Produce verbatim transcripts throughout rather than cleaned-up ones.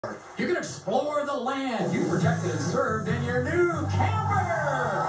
You can explore the land you protected and served in your new camper.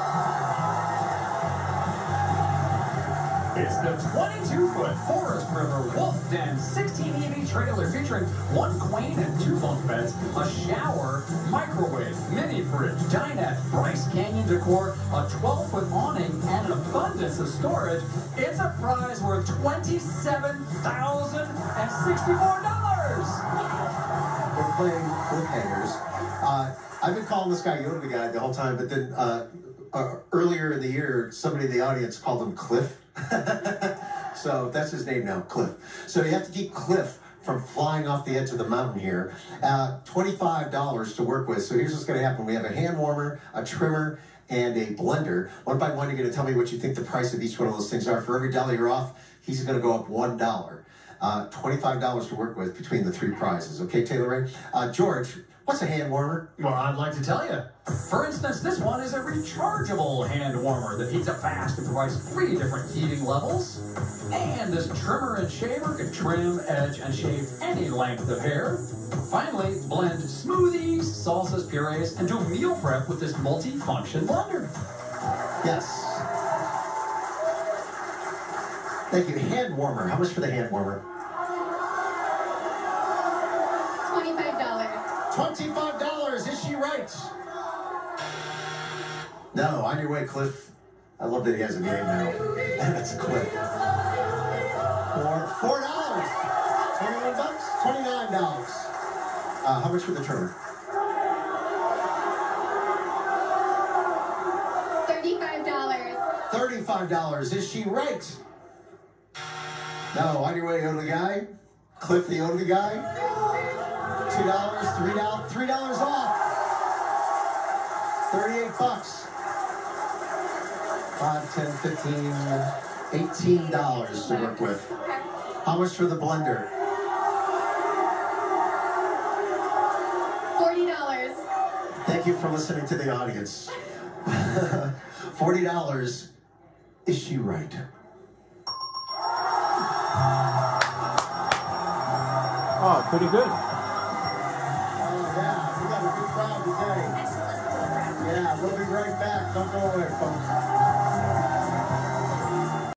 It's the twenty-two foot Forest River Wolf Den sixteen E V trailer featuring one queen and two bunk beds, a shower, microwave, mini fridge, dinette, Bryce Canyon decor, a twelve foot awning, and an abundance of storage. It's a prize worth twenty-seven thousand sixty-four dollars. We're playing cliffhangers. Uh, I've been calling this guy Yoda guy the whole time, but then uh, uh, earlier in the year, somebody in the audience called him Cliff. So that's his name now, Cliff. So you have to keep Cliff from flying off the edge of the mountain here. Uh, twenty-five dollars to work with. So here's what's going to happen. We have a hand warmer, a trimmer, and a blender. One by one, you're going to tell me what you think the price of each one of those things are. For every dollar you're off, he's going to go up one dollar. Uh, twenty-five dollars to work with between the three prizes. Okay, Taylor Ray? Uh, George, what's a hand warmer? Well, I'd like to tell you. For instance, this one is a rechargeable hand warmer that heats up fast and provides three different heating levels. And this trimmer and shaver can trim, edge, and shave any length of hair. Finally, blend smoothies, salsas, purees, and do meal prep with this multi-function blender. Yes. Thank you. Hand warmer. How much for the hand warmer? twenty-five dollars. twenty-five dollars. Is she right? No, on your way, Cliff. I love that he has a name now. That's Cliff. For four dollars. Twenty-one bucks. Twenty-nine dollars. Uh, how much for the trimmer? Thirty-five dollars. Thirty-five dollars. Is she right? No, on your way, Yoda guy. Cliff the Yoda guy. Two dollars, three dollars, three dollars off. Thirty-eight bucks. Five, ten, fifteen, eighteen dollars to work with. How much for the blender? Forty dollars. Thank you for listening to the audience. Forty dollars. Is she right? Oh, pretty good. Oh, yeah, we got a good crowd today. Yeah, we'll be right back. Don't go away, folks.